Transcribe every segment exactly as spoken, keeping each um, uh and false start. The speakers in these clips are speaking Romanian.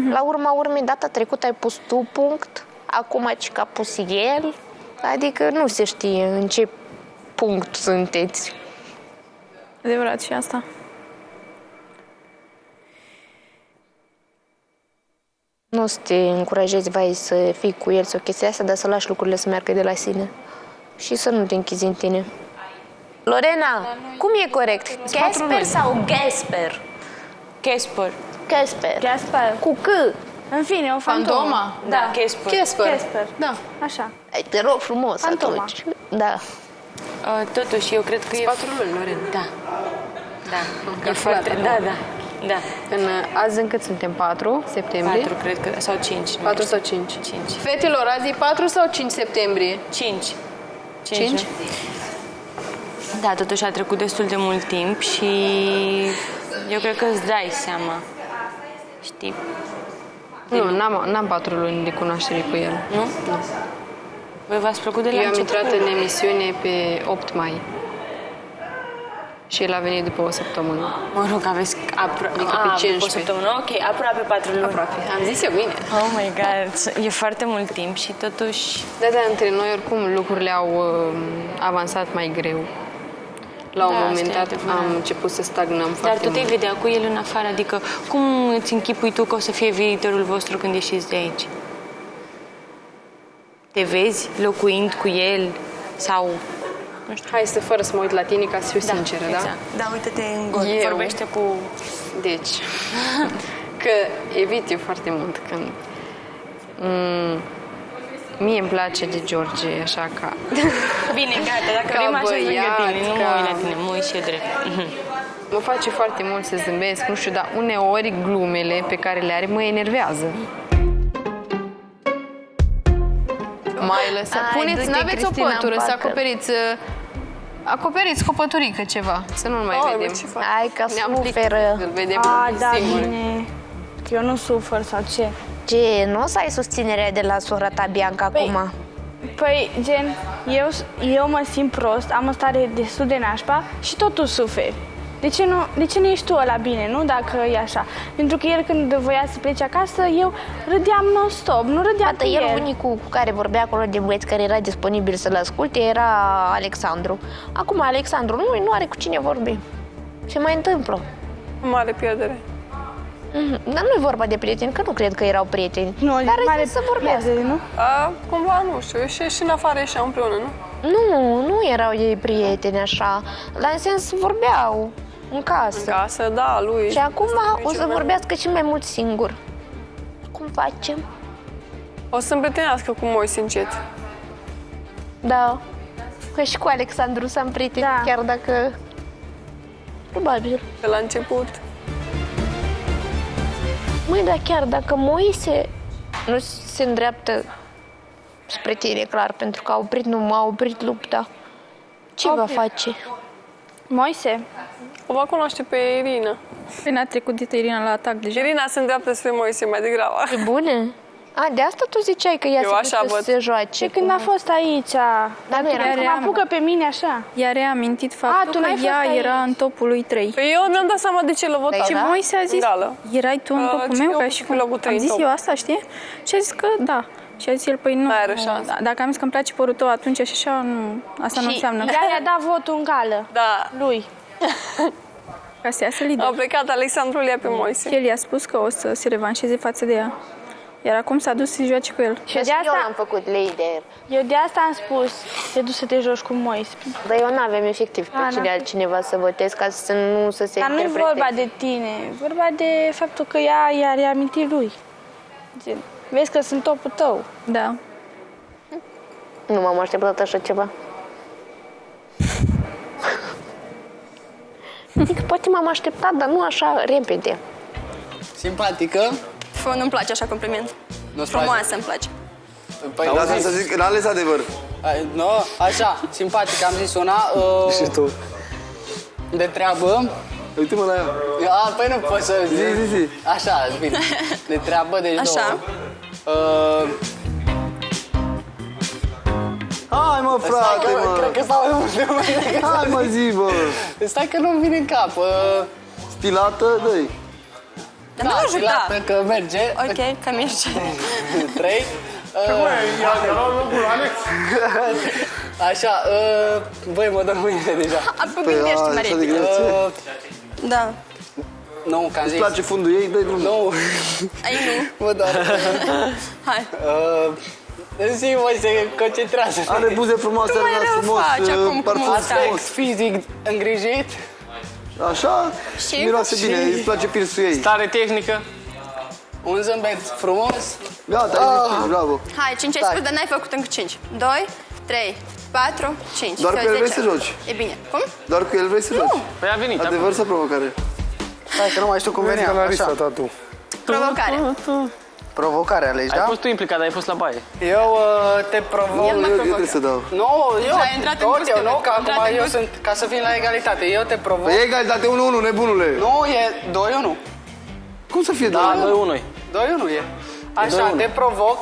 La urma urmei, data trecută ai pus tu punct, acum ci că a pus el, adică nu se știe în ce punct sunteți. Adevărat și asta. Nu să te încurajezi, vai, să fii cu el sau chestia asta, dar să lași lucrurile să meargă de la sine. Și să nu te închizi în tine. Lorena, cum e corect? Casper sau Gasper? Casper. Casper. Casper. Cu C. În fine, o fantomă. Fantoma? Da, Casper. Casper. Casper. Da. Așa. Ai, te rog frumos Fantoma. atunci. Da. Uh, totuși, eu cred că e... Patru luni, Lorena. Da. Da. E foarte... Da, da. Da. În, azi încât suntem? patru septembrie? Patru, cred că... Sau cinci. patru sau cinci? cinci. Fetelor, azi e patru sau cinci septembrie? cinci. cinci? Da, totuși a trecut destul de mult timp și eu cred că îți dai seama. Știi? Nu, n-am, n-am patru luni de cunoaștere cu el. Nu? Nu. Voi v-ați plăcut de la Eu am început? intrat în emisiune pe opt mai. Și el a venit după o săptămână. Mă rog, aveți apro- Adică a, pe după cincisprezece. o săptămână. Ok, aproape patru luni. Aproape. Am zis eu bine. Oh my God, e foarte mult timp și totuși... Da, da, între noi oricum lucrurile au uh, avansat mai greu. La un Da, moment asta e dat adevărat. am început să stagnăm Dar foarte tu te mult. vedea cu el în afară, adică cum îți închipui tu că o să fie viitorul vostru când ieșiți de aici? Te vezi locuind cu el sau... Nu știu. Hai să fără să mă uit la tine ca să fiu sinceră, da? exact. Da, uite-te în gol, Eu? vorbește cu... Deci, că evit eu foarte mult când... Mm, mie îmi place de George, așa ca... Bine, gata, dacă Ca vrem așa lângă băiat, tine, nu mă ca- uit la tine, mă uit și eu drept. Mă face foarte mult să zâmbesc, nu știu, dar uneori glumele pe care le are mă enervează. Mai lăsat. Ai, Puneți, du-te, n-aveți o Cristina, pătură, în să parcă. acoperiți... uh, Acoperiți cu o păturică ceva, să nu-l mai vedem. Hai că Ne-am suferă. plictisit, îl vedem A, da, singuri. bine. Că eu nu sufăr sau ce. Ce, nu o să ai susținerea de la sora ta, Bianca, Păi- acum? Păi, gen, eu, eu mă simt prost, am o stare destul de nașpa și totul suferi. De ce, nu, de ce nu ești tu ăla bine, nu? Dacă e așa. Pentru că el când voia să plece acasă, eu râdeam non-stop, nu râdeam Iată, cu el el. unicul cu care vorbea acolo de băieți care era disponibil să-l asculte era Alexandru. Acum Alexandru nu, nu are cu cine vorbi. Ce mai întâmplă? Mare pierdere. Mhm. Dar nu e vorba de prieteni, că nu cred că erau prieteni. Nu, Dar mare să vorbească. pierdere, nu? A, cumva, nu știu, și, și în afară ieșeau împreună, nu? Nu, nu erau ei prieteni așa. Dar în sens vorbeau în casă. În casă, da, lui. Și acum Asta o să mai- vorbească și mai mult singur. Cum facem? O să împrietenească cu Moise încet. Da. Că și cu Alexandru s-am prietenit, Da. chiar dacă... Probabil. De la început. Măi, dar chiar dacă Moise nu se îndreaptă spre tine, clar, pentru că a oprit, nu m-a oprit lupta, ce va face? Moise? O va cunoaște pe Irina. Bine, a trecut de Irina la atac deja. Irina se îndreaptă spre Moise mai degrabă. E bune? A, de asta tu ziceai că ea Eu se așa duce văd. să se joace. Și când a fost aici, Dar nu era că mă ream- apucă pe mine așa. I-a reamintit faptul tu n-ai că fost ea aici. era în topul lui trei. Păi eu mi-am dat seama de ce l-a votat. Păi Și da? Moise a zis, Gală. erai tu în Uh, topul ce meu? eu Ca și cu cum locul trei am în zis top. eu asta, știi? Și a zis că da. Și a zis el, păi nu, Mai are șansă. da, dacă am zis că îmi place părul tău atunci și așa, nu, asta nu Și înseamnă ea i-a dat votul în gală. Da, Lui. ca să iasă lider. a plecat Alexandru Lia pe Moise. El i-a spus că o să se revanșeze față de ea. Iar acum s-a dus să se joace cu el. Și de de asta- eu l-am făcut lider. Eu de asta am spus, te duci să te joci cu Moise. Dar eu n-avem efectiv pe A, cine n-a- altcineva să votez ca să nu să se Dar nu e interprete. vorba de tine, e vorba de faptul că ea i-a reamintit lui. Gen, vezi că sunt topul tău. Da. Nu m-am așteptat așa ceva. Adică poate m-am așteptat, dar nu așa repede. Simpatică? Fă, nu-mi place așa compliment. Nu-ți Frumoasă îmi place. Păi, Lasă-mi să zic, n-a ales adevăr. Ai, Nu, așa, simpatică, am zis una. Uh, Și tu. de treabă. Uite-mă la ea. A, păi nu pot să zic. Zi, zi, zi. Așa, bine. De treabă, deci Așa. două. Uh, Hai mă, frate, stai că, mă. cred că stau mai mult de mâine. Hai mă, zi, bă. Stai că nu-mi vine în cap. Uh, Stilată, dă-i. Dar nu ajuta. Că merge. Ok, că merge. Trei. Ia luat locul Alex. Așa, uh, băi, mă dor mâinile deja. Apoi gândești mai repede. Uh, Da. Nu, că am Îți zis. place fundul ei? Dă-i drumul. Nu. Ai nu. Mă doar. Hai. Uh, În zi, mă, se concentrează. Are buze frumoase, mai nas rău frumos, faci acum cu parfum mustache. frumos. Fizic îngrijit. Așa? Și? Miroase Și- bine, îi place pirsul ei. Stare tehnică. Un zâmbet frumos. Gata, ai zis, bravo. Hai, cinci ai Stai. spus, dar n-ai făcut încă cinci. doi, trei, patru, cinci. Doar Sau cu el vrei zece. să joci? E bine. Cum? Doar cu el vrei să joci? Păi a venit. Adevăr sau provocare? Hai că nu mai știu cum venea. Larisa, Așa. tatu. Provocare. Provocare alegi, Ai da? fost tu implicat, dar ai fost la baie. Eu uh, te provoc. El m-a Eu, eu provocat. trebuie să dau. Nu, eu, Ai intrat în tot gust, eu, nu, că ai acum intrat în eu gust. sunt, ca să fim la egalitate, eu te provoc. Păi e egalitate unu unu, nebunule. Nu, e doi unu. Cum să fie Da, doi unu? doi unu. doi unu e. Așa, doi unu. te provoc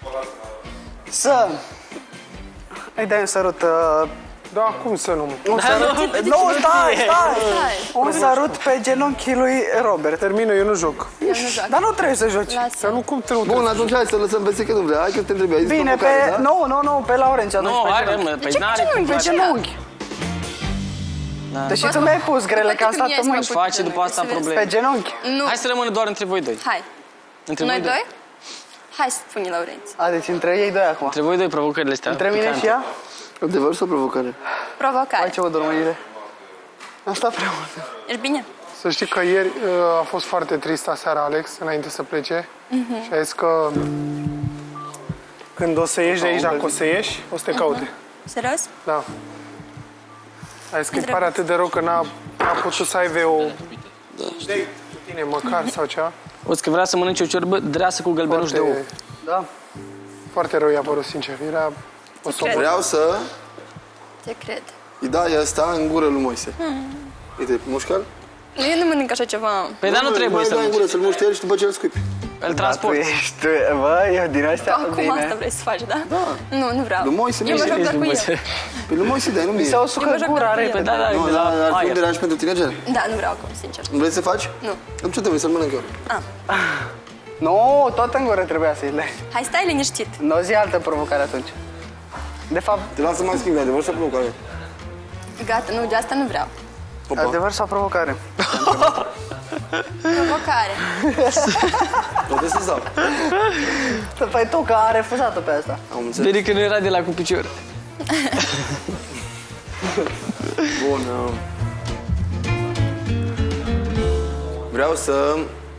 să îi dai un sărut. Uh, Da, cum să nu? un sărut. Nu, stai, stai. Un sărut pe genunchii lui Robert. Termină, eu nu joc. Eu nu joc. Dar nu trebuie să joci. Dar nu cum trebuie. Bun, atunci hai să lăsăm pe secret, nu vrea. Hai că te întrebi, ai zis Bine, provocare, pe... da? Nu, nu, nu, pe Laurențiu atunci Nu, pe hai, genunchi. mă, pe ce n-are genunchi? cum Pe face. genunchi. Deși tu mi-ai pus grele, că am stat în mâini. Face după asta probleme. Pe genunchi. Nu. Hai să rămână doar între voi doi. Hai. Între Noi voi doi? Hai să spune Laurențiu. A, deci între ei doi acum. Între voi doi provocările astea. Între mine picante. și ea? Adevăr sau provocare? Provocare. Hai ce mă dor mâinile. Am stat prea mult. Ești bine? Să știi că ieri uh, a fost foarte trist aseară, Alex, înainte să plece. Și a zis că când o să ieși de aici, dacă o să ieși, o să te caute. Serios? Da. A zis că îi pare atât de rău că n-a, n-a putut să aibă o date cu tine, măcar, sau ceva. O că vrea să mănânce o ciorbă dreasă cu gălbenuș de ou. Foarte, Da. foarte rău i-a părut, sincer. Era o sobă. Vreau să Te cred. îi dai asta în gură lui Moise. Uite, mușcă-l. Nu, eu nu mănânc așa ceva. Păi dar nu trebuie să-l să-l dai în gură, să-l muști el și după ce îl scuipi. îl transport. Tu ești, bă, eu din astea, Acum bine. asta vrei să faci, da? Da. Nu, nu vreau. Lui Moise, Eu mă Moise. joc doar cu el. Pe lui Moise dai, nu Mi mie. se o Eu sucă mă joc gura doar cu el. repede. Da, da, Nu, de dar la ar fi un aer. deraj pentru tine, Gel. Da, nu vreau acum, sincer. Vrei să faci? Nu. Îmi ce trebuie să-l mănânc eu? Nu, tot în gură trebuia să-i lei. Hai, stai liniștit. Nu zi altă provocare atunci. De fapt, Te las să mai schimbi, adevăr sau provocare? Gata, nu, de asta nu vreau. Opa. adevăr sau provocare? Provocare. Poate să-ți dau. Păi tu, că a refuzat-o pe asta. Am înțeles. Bine că nu era de la cu picior. Bun. uh, Vreau să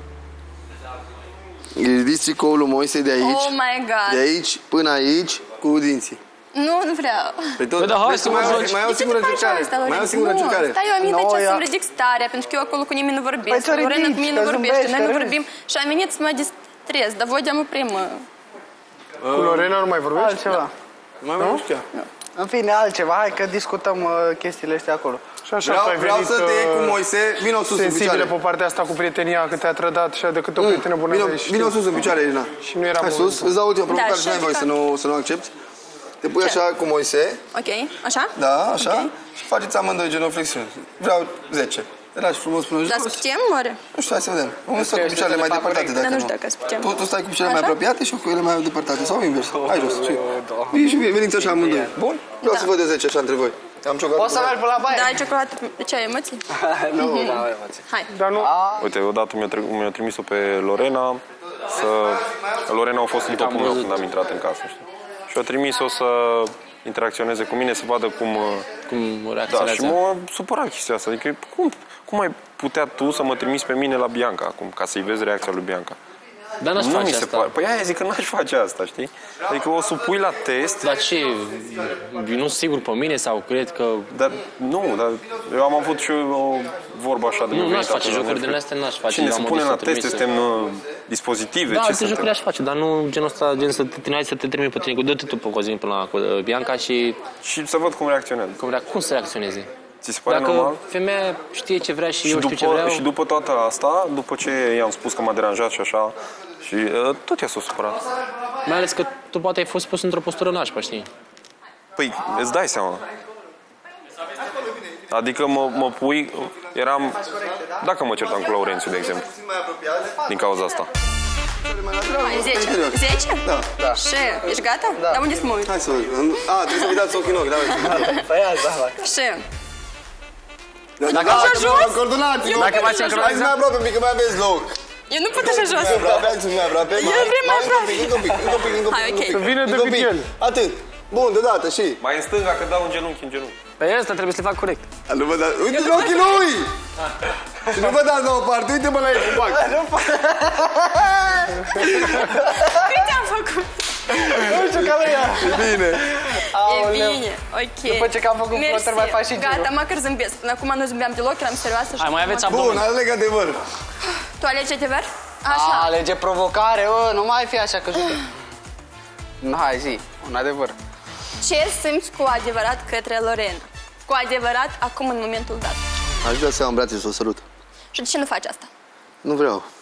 îi ridici tricoul lui Moise de aici, Oh my God. de aici până aici, cu dinții. Nu, nu vreau. Pe tot, Bă, dar hai Vezi să că mai, mă au, joci. mai au De ce singură tu faci încercare. asta, Mai au Lorenz? singură Nu, încercare. stai eu am venit Nu, aici ea- să-mi ridic starea, pentru că eu acolo cu nimeni nu vorbesc. Păi ți-o Lorena ridici, cu mine că nu vorbește, zâmbești, noi nu că vorbim. Și am venit să mă distrez, dar voi de-am oprim. Cu Lorena nu mai vorbești? Altceva. Mai mai nu știu. În fine, altceva. Hai că discutăm uh, chestiile astea acolo. Și așa Vreau, tu ai vreau venit, să te iei cu uh, Moise, vină sus în sensibile picioare. pe partea asta cu prietenia, că te-a trădat și de cât o prietenă bună Vină, aveai și vină știu. sus în picioare, Irina. Și nu era Hai momentul. sus, îți dau ultima provocare Da, și n-ai și voie să fac. nu, să nu accepti. Te pui Ce? așa cu Moise, Ok, așa? da, așa, și faceți amândoi genoflexiuni. Vreau zece. Te lași frumos până Dar să jos. putem, oare? Nu știu, hai să vedem. Unul stă cu picioarele mai depărtate, Dar dacă nu nu. știu dacă să putem. Tu, tu stai cu picioarele mai Așa? apropiate și eu cu ele mai depărtate. Sau invers. Hai jos. Și vii și veniți așa amândoi. Bun? Vreau Da. să văd de zece așa între voi. Am ciocolată. Poți să mergi până la baie? Da, ai ciocolată. Ce ai, emoții? Nu, nu am emoții. Hai. Dar nu... Uite, odată mi-a, tri- mi-a trimis-o pe Lorena să... Lorena a fost în topul meu când am intrat în casă, știi? Și a trimis-o să interacționeze cu mine, să vadă cum... Cum Da, și reacționează. m-a supărat chestia asta. Adică, cum, cum ai putea tu să mă trimiți pe mine la Bianca acum, ca să-i vezi reacția lui Bianca? Dar n-aș Nu face mi se asta. pare. Păi aia zic că n-aș face asta, știi? Adică o supui la test, Dar ce? Nu sunt sigur pe mine sau cred că... dar nu, dar eu am avut și eu o vorbă așa de Nu, venit n-aș face atunci, jocuri nu din astea, n-aș face. Cine Eu se am pune adus la să test, trimis- suntem uh, dispozitive, Da, ce alte suntem? jocuri aș face, dar nu genul ăsta, gen să te trimite să te termini pe tine cu dă-te tu pe cozin până la uh, Bianca și Și să văd cum reacționează. cum, vrea, cum să reacționeze. Ți se pare Dacă normal? femeia știe ce vrea și, Și eu știu ce vreau, după, și după toată asta, după ce i-am spus că m-a deranjat și așa, și uh, tot ea s-a supărat. mai ales că tu poate ai fost pus într-o postură nașpa, știi? Păi, îți dai seama. Adică mă, mă pui, eram, dacă mă certam cu Laurențiu, de exemplu, din cauza asta. Hai, zece. zece? Da. Da. Și, ești gata? Da. Dar unde să mă uit? Hai să uit. A, trebuie să vi dați ochii în ochi, da, uite. Păi asta, fac. Și. Dacă m-am coordonat, dacă m-am sincronizat. Hai să mai aproape, mică, mai aveți loc. Eu nu pot așa jos. Mai aproape, hai să mai aproape. Eu vrem mai aproape. Încă un pic, încă un pic, încă un pic. Hai, ok. Să vină decât el. Atât. Bun, deodată, și? Mai în stânga, că dau un genunchi în genunchi. Păi ăsta trebuie să le fac corect. Nu vă dați, uite în ochii lui! Și nu vă dați la o parte, uite-mă la ei cum fac. Cât am făcut? Nu știu că ea. E bine. E bine, ok. După ce am făcut flotări, mai faci și girul. Gata, măcar zâmbesc. Până acum nu zâmbeam deloc, eram serioasă. Hai, mai aveți abdomen. Bun, aleg adevăr. Tu alegi adevăr? Așa. A, alege provocare, o, nu mai fi așa că jucă. Hai, zi, un adevăr. Ce simți cu adevărat către Lorena? Cu adevărat, acum, în momentul dat. Aș vrea să iau în brațe și să o sărut. Și de ce nu faci asta? Nu vreau.